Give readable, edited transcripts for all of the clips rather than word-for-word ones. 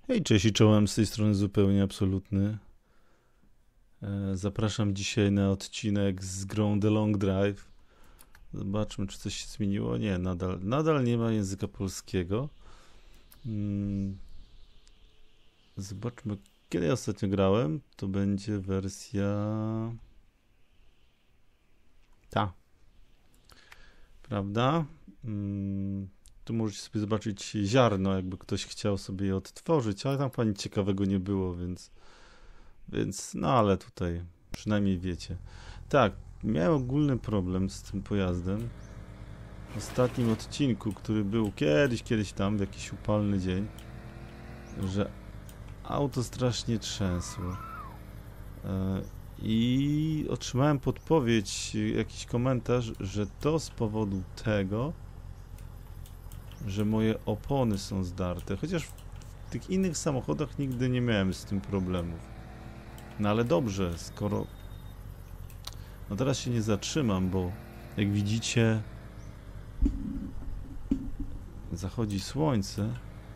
Hej, cześć i czołem, z tej strony zupełnie absolutny. Zapraszam dzisiaj na odcinek z grą The Long Drive. Zobaczmy, czy coś się zmieniło. Nie, nadal nie ma języka polskiego. Mm, Zobaczmy, kiedy ja ostatnio grałem. To będzie wersja... Ta, prawda? Tu możecie sobie zobaczyć ziarno, jakby ktoś chciał sobie je odtworzyć, ale tam chyba nic ciekawego nie było, więc, no ale tutaj przynajmniej wiecie. Tak, miałem ogólny problem z tym pojazdem. W ostatnim odcinku, który był kiedyś tam, w jakiś upalny dzień, że auto strasznie trzęsło. I otrzymałem podpowiedź, jakiś komentarz, że to z powodu tego, że moje opony są zdarte. Chociaż w tych innych samochodach nigdy nie miałem z tym problemów. No ale dobrze, skoro... No teraz się nie zatrzymam, bo jak widzicie zachodzi słońce.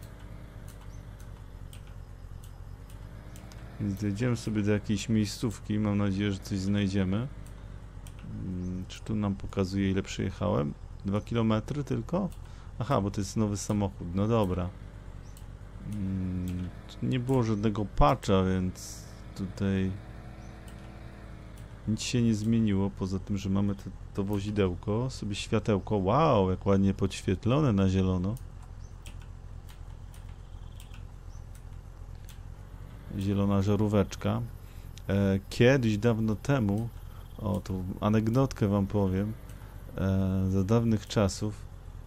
Więc dojdziemy sobie do jakiejś miejscówki. Mam nadzieję, że coś znajdziemy. Czy tu nam pokazuje, ile przejechałem? 2 kilometry tylko? Aha, bo to jest nowy samochód. No dobra. Tu nie było żadnego patcha, więc tutaj nic się nie zmieniło, poza tym, że mamy to wozidełko, sobie światełko. Wow, jak ładnie podświetlone na zielono. Zielona żaróweczka. Kiedyś, dawno temu, o, tu anegdotkę wam powiem, za dawnych czasów,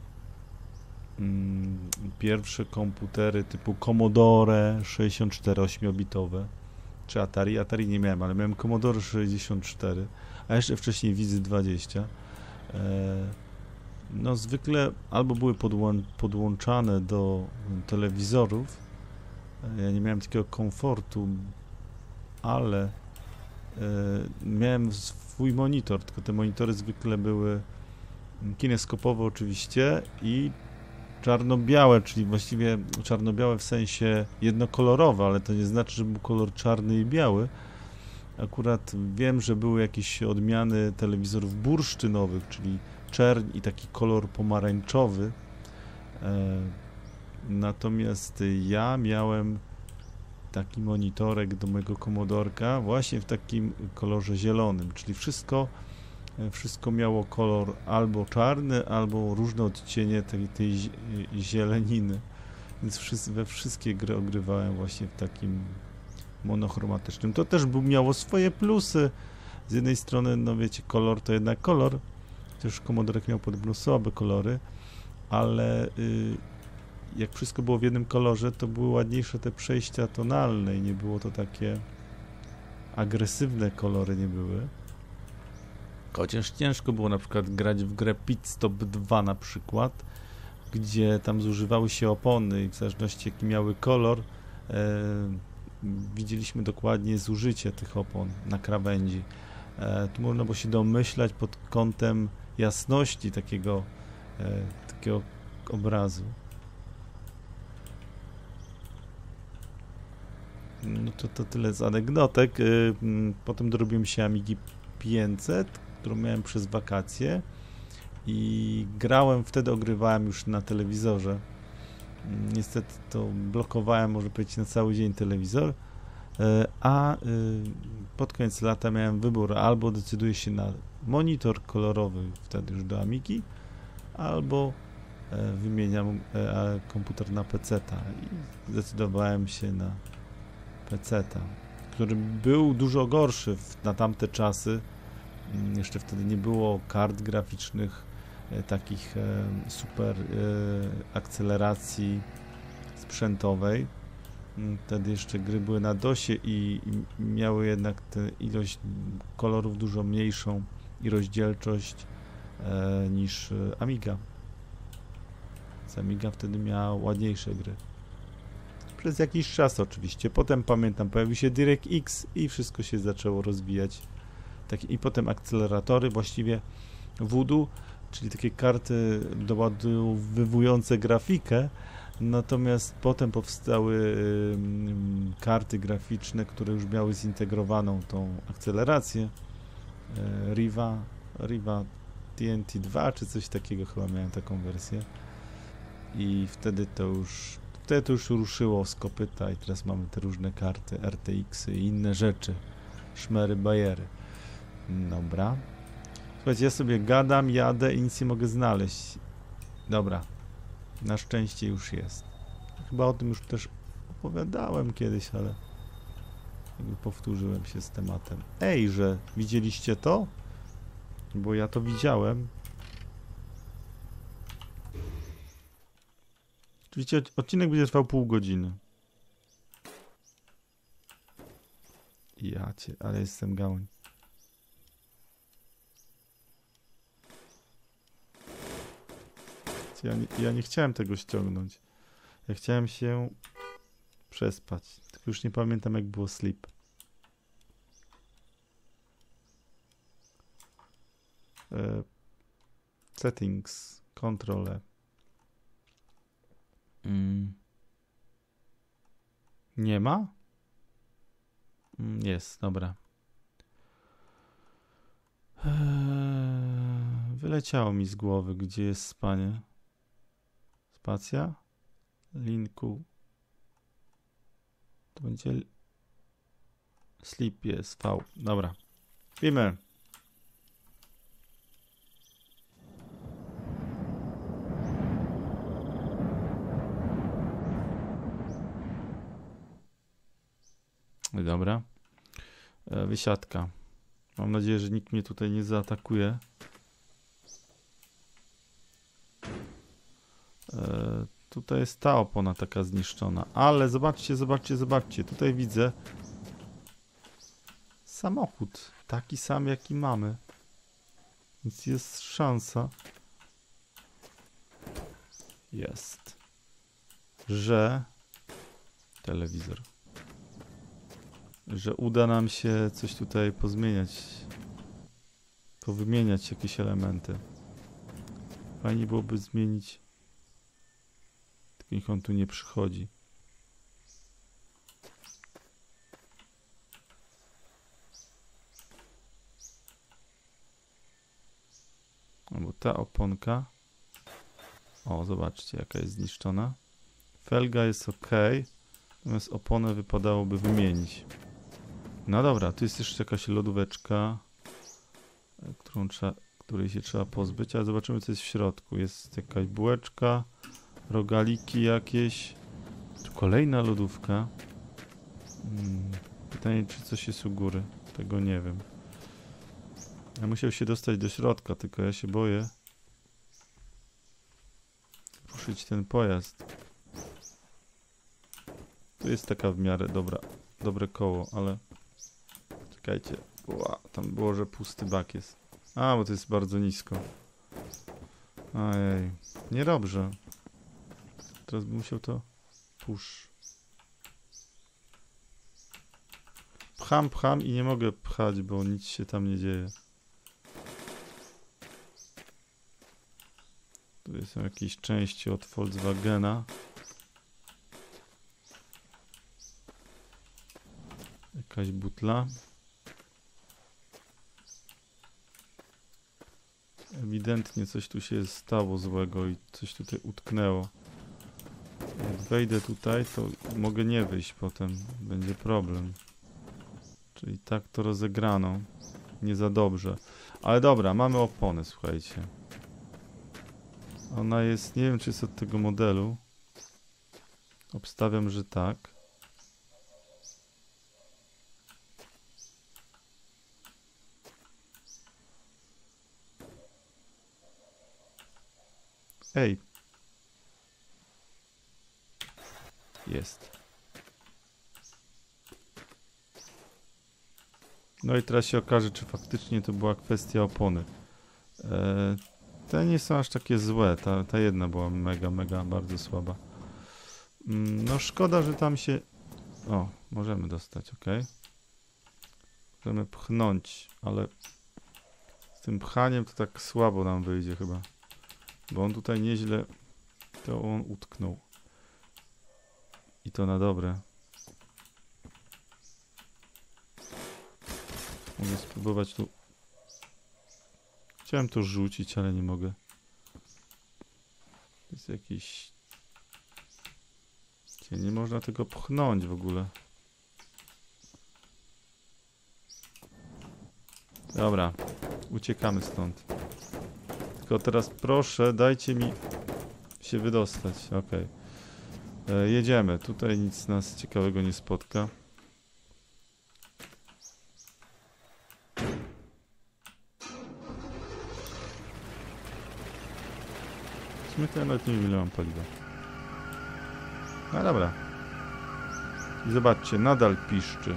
pierwsze komputery typu Commodore 64 8-bitowe, czy Atari nie miałem, ale miałem Commodore 64, a jeszcze wcześniej Wizy 20. No zwykle albo były podłączane do telewizorów. Ja nie miałem takiego komfortu, ale miałem swój monitor, tylko te monitory zwykle były kineskopowe oczywiście i czarno-białe, czyli właściwie czarno-białe w sensie jednokolorowe, ale to nie znaczy, że był kolor czarny i biały. Akurat wiem, że były jakieś odmiany telewizorów bursztynowych, czyli czerń i taki kolor pomarańczowy. Natomiast ja miałem taki monitorek do mojego komodorka właśnie w takim kolorze zielonym, czyli wszystko miało kolor albo czarny, albo różne odcienie tej zieleniny. Więc we wszystkie gry ogrywałem właśnie w takim monochromatycznym. To też miało swoje plusy. Z jednej strony, no wiecie, kolor to jednak kolor. Też komodorek miał podobno słabe kolory, ale jak wszystko było w jednym kolorze, to były ładniejsze te przejścia tonalne i nie było to takie agresywne kolory nie były. Chociaż ciężko było na przykład grać w grę Pit Stop 2 na przykład, gdzie tam zużywały się opony i w zależności jaki miały kolor, widzieliśmy dokładnie zużycie tych opon na krawędzi. Tu można było się domyślać pod kątem jasności takiego obrazu. No to tyle z anegdotek. Potem dorobiłem się Amigi 500, którą miałem przez wakacje i wtedy ogrywałem już na telewizorze. Niestety to blokowałem, może powiedzieć, na cały dzień telewizor, a pod koniec lata miałem wybór, albo decyduję się na monitor kolorowy, wtedy już do Amigi, albo wymieniam komputer na PC-ta i zdecydowałem się na PC-ta, który był dużo gorszy na tamte czasy. Jeszcze wtedy nie było kart graficznych, takich super akceleracji sprzętowej. Wtedy jeszcze gry były na DOSie i miały jednak tę ilość kolorów dużo mniejszą i rozdzielczość niż Amiga. Więc Amiga wtedy miała ładniejsze gry. Przez jakiś czas oczywiście. Potem pamiętam, pojawił się DirectX i wszystko się zaczęło rozwijać. I potem akceleratory, właściwie Voodoo, czyli takie karty doładowywujące grafikę, Natomiast potem powstały karty graficzne, które już miały zintegrowaną tą akcelerację. Riva TNT2 czy coś takiego, chyba miałem taką wersję. I wtedy to już ruszyło z kopyta i teraz mamy te różne karty, RTX-y i inne rzeczy. Szmery, bajery. Dobra. Słuchajcie, ja sobie gadam, jadę i nic nie mogę znaleźć. Dobra. Na szczęście już jest. Chyba o tym już też opowiadałem kiedyś, ale jakby powtórzyłem się z tematem. Ej, że widzieliście to? Bo ja to widziałem. Oczywiście odcinek będzie trwał pół godziny. Jacie, ale jestem gałąź. Ja nie chciałem tego ściągnąć. Ja chciałem się przespać. Tylko już nie pamiętam, jak było sleep. Settings, kontrole. Nie ma? Jest, dobra. Wyleciało mi z głowy, gdzie jest spanie. Spacja? Linku. To będzie... Sleep jest, V. Dobra. Śpimy. Dobra. Wysiadka. Mam nadzieję, że nikt mnie tutaj nie zaatakuje. Tutaj jest ta opona taka zniszczona. Ale zobaczcie, zobaczcie, zobaczcie. Tutaj widzę samochód. Taki sam, jaki mamy. Więc jest szansa. Jest. Że... Telewizor. Że uda nam się coś tutaj pozmieniać. Powymieniać jakieś elementy. Fajnie byłoby zmienić. Tylko niech on tu nie przychodzi. Albo ta oponka. O, zobaczcie, jaka jest zniszczona. Felga jest ok. Natomiast oponę wypadałoby wymienić. No dobra, tu jest jeszcze jakaś lodóweczka, której się trzeba pozbyć, ale zobaczymy, co jest w środku. Jest jakaś bułeczka, rogaliki jakieś. Tu kolejna lodówka. Pytanie, czy coś jest u góry. Tego nie wiem. Ja musiał się dostać do środka, tylko ja się boję ruszyć ten pojazd. Tu jest taka w miarę dobre koło, ale... Czekajcie. Tam było, że pusty bak jest. A, bo to jest bardzo nisko. Ojej. Niedobrze. Teraz bym musiał to... Push. Pcham i nie mogę pchać, bo nic się tam nie dzieje. Tu są jakieś części od Volkswagena. Jakaś butla. Ewidentnie coś tu się stało złego i coś tutaj utknęło. Jak wejdę tutaj, to mogę nie wyjść potem. Będzie problem. Czyli tak to rozegrano. Nie za dobrze. Ale dobra, mamy oponę, słuchajcie. Ona jest, nie wiem, czy jest od tego modelu. Obstawiam, że tak. Ej. Jest. No i teraz się okaże, czy faktycznie to była kwestia opony. Te nie są aż takie złe. Ta jedna była mega, bardzo słaba. No szkoda, że tam się... O, możemy dostać, ok. Możemy pchnąć, ale z tym pchaniem to tak słabo nam wyjdzie chyba. Bo on tutaj nieźle... To on utknął. I to na dobre. Mogę spróbować tu... Chciałem to rzucić, ale nie mogę. To jest jakiś... Nie można tego pchnąć w ogóle. Dobra, uciekamy stąd. Tylko teraz proszę, dajcie mi się wydostać. Okej. Jedziemy. Tutaj nic nas ciekawego nie spotka. W sumie to ja nawet nie wiem, ile mam paliwa. No dobra. I zobaczcie, nadal piszczy.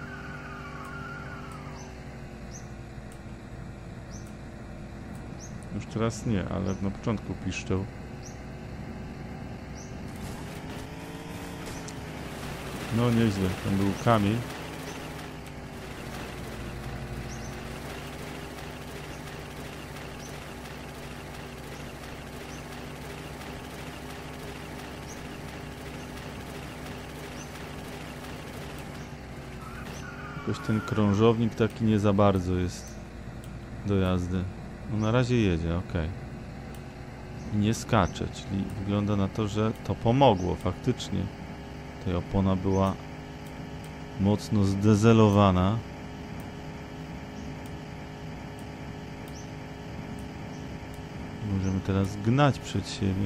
Już teraz nie, ale na początku piszczał. No nieźle, tam był kamień. Jakoś ten krążownik taki nie za bardzo jest do jazdy. No na razie jedzie, ok. I nie skacze, czyli wygląda na to, że to pomogło faktycznie. Tutaj opona była mocno zdezelowana. Możemy teraz gnać przed siebie.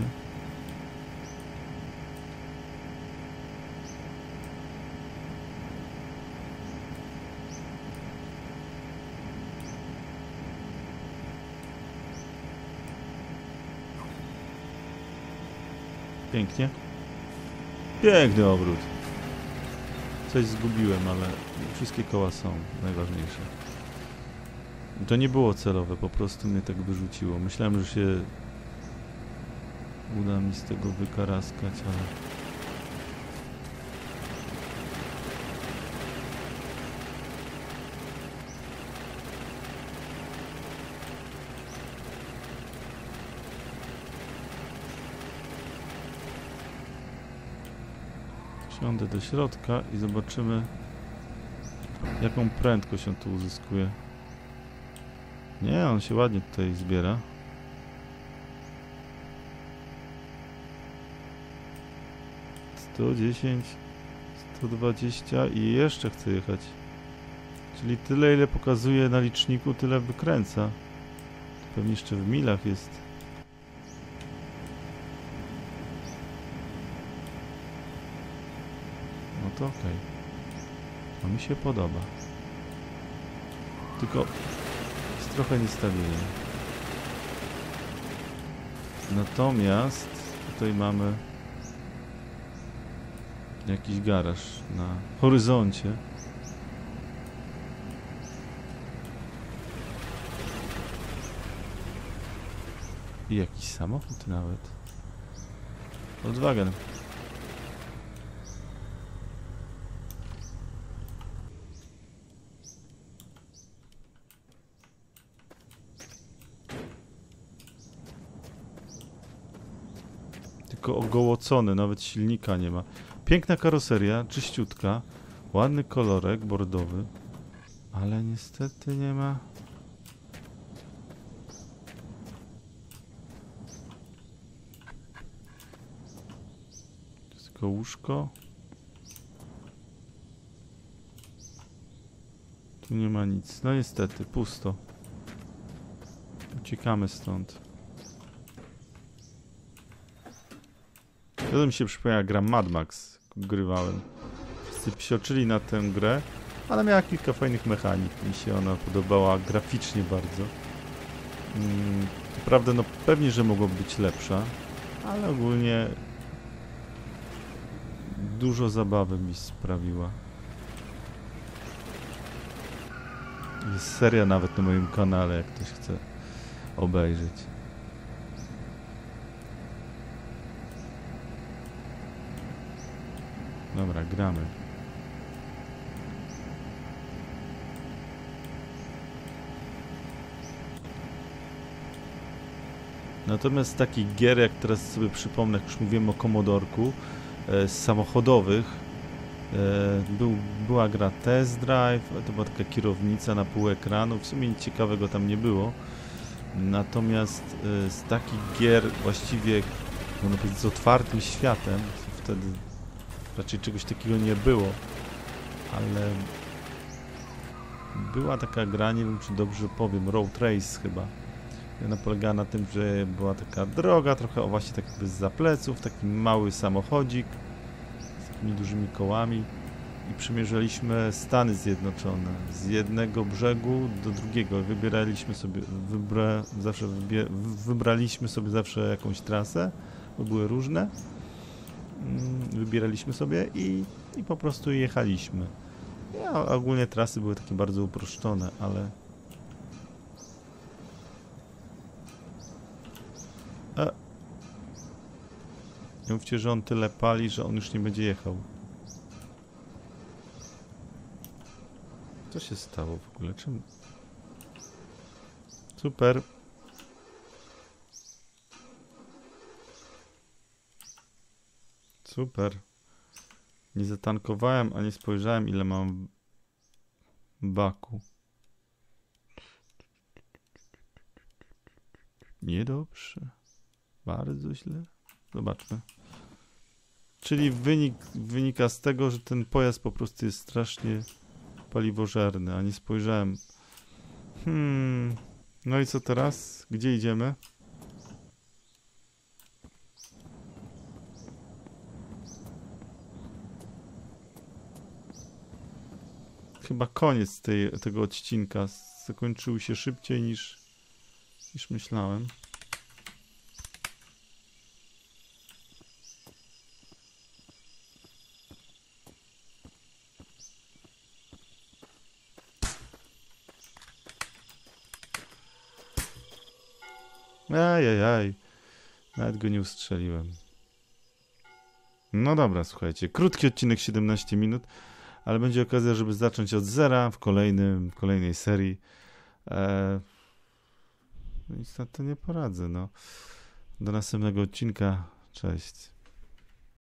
Pięknie. Piękny obrót. Coś zgubiłem, ale wszystkie koła są najważniejsze. To nie było celowe, po prostu mnie tak wyrzuciło. Myślałem, że się uda mi z tego wykaraskać, ale... Wsiądę do środka i zobaczymy, jaką prędkość on tu uzyskuje. Nie, on się ładnie tutaj zbiera. $110, 120 i jeszcze chce jechać. Czyli tyle, ile pokazuje na liczniku, tyle wykręca. Pewnie jeszcze w milach jest. No to okej. To mi się podoba. Tylko jest trochę niestabilny. Natomiast tutaj mamy jakiś garaż na horyzoncie. I jakiś samochód nawet. Volkswagen. Tylko ogołocony, nawet silnika nie ma. Piękna karoseria, czyściutka, ładny kolorek bordowy, ale niestety nie ma. To jest tylko łóżko. Tu nie ma nic. No niestety, pusto. Uciekamy stąd. To mi się przypomina, gra Mad Max, grywałem. Wszyscy psioczyli na tę grę, ale miała kilka fajnych mechanik. Mi się ona podobała graficznie bardzo. To prawda, no pewnie, że mogłaby być lepsza, ale ogólnie dużo zabawy mi sprawiła. Jest seria nawet na moim kanale, jak ktoś chce obejrzeć. Dobra, gramy. Natomiast takich gier, jak teraz sobie przypomnę, jak już mówiłem o Commodorku, samochodowych. Była gra Test Drive, to była taka kierownica na pół ekranu, w sumie nic ciekawego tam nie było. Natomiast z takich gier właściwie, można powiedzieć, z otwartym światem, wtedy raczej czegoś takiego nie było, ale była taka gra, nie wiem czy dobrze powiem, Road Race chyba. Ona polegała na tym, że była taka droga, trochę właśnie tak jakby zza pleców, taki mały samochodzik z takimi dużymi kołami i przymierzaliśmy Stany Zjednoczone z jednego brzegu do drugiego. Wybieraliśmy sobie, wybraliśmy sobie zawsze jakąś trasę, bo były różne. Wybieraliśmy sobie i po prostu jechaliśmy. Ogólnie trasy były takie bardzo uproszczone, ale... Nie mówcie, że on tyle pali, że on już nie będzie jechał. Co się stało w ogóle? Czemu? Super. Super. Nie zatankowałem, a nie spojrzałem, ile mam baku. Niedobrze. Bardzo źle. Zobaczmy. Czyli wynika z tego, że ten pojazd po prostu jest strasznie paliwożerny, a nie spojrzałem. No i co teraz? Gdzie idziemy? Chyba koniec tego odcinka. Zakończył się szybciej niż myślałem. Ajajaj. Nawet go nie ustrzeliłem. No dobra, słuchajcie. Krótki odcinek, 17 minut. Ale będzie okazja, żeby zacząć od zera w kolejnej serii. Nic na to nie poradzę, no. Do następnego odcinka. Cześć.